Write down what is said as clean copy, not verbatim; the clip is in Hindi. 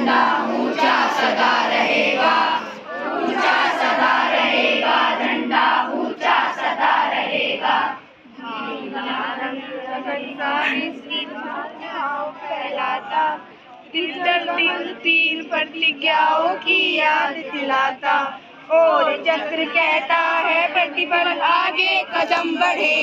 झंडा ऊंचा सदा रहेगा, ऊंचा सदा रहेगा, झंडा ऊंचा सदा रहेगा। फैलाता तीन प्रतिज्ञाओं की याद दिलाता, और चक्र कहता है प्रतिपल आगे कदम बढ़े।